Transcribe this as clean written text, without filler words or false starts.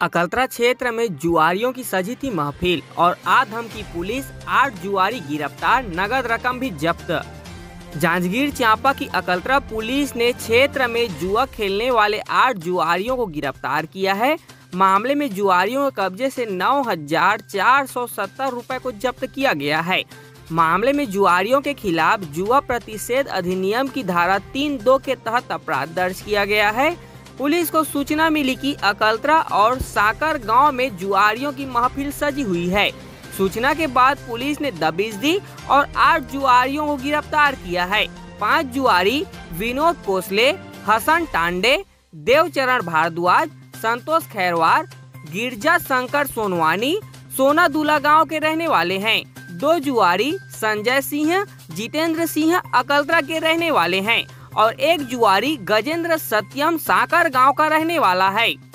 अकलतरा क्षेत्र में जुआरियों की सजी थी महफिल और आधम की पुलिस 8 जुआरी गिरफ्तार, नगद रकम भी जब्त। जांजगीर चांपा की अकलतरा पुलिस ने क्षेत्र में जुआ खेलने वाले 8 जुआरियों को गिरफ्तार किया है। मामले में जुआरियों के कब्जे से 9,470 रुपए को जब्त किया गया है। मामले में जुआरियों के खिलाफ जुआ प्रतिषेध अधिनियम की धारा 3(2) के तहत अपराध दर्ज किया गया है। पुलिस को सूचना मिली कि अकलतरा और साकर गांव में जुआरियों की महफिल सजी हुई है। सूचना के बाद पुलिस ने दबिश दी और 8 जुआरियों को गिरफ्तार किया है। 5 जुआरी विनोद कोसले, हसन टांडे, देवचरण भारद्वाज, संतोष खैरवार, गिरजा शंकर सोनवानी, सोनादुला गांव के रहने वाले हैं। 2 जुआरी संजय सिंह, जितेंद्र सिंह अकलतरा के रहने वाले हैं और 1 जुआरी गजेंद्र सत्यम साकर गांव का रहने वाला है।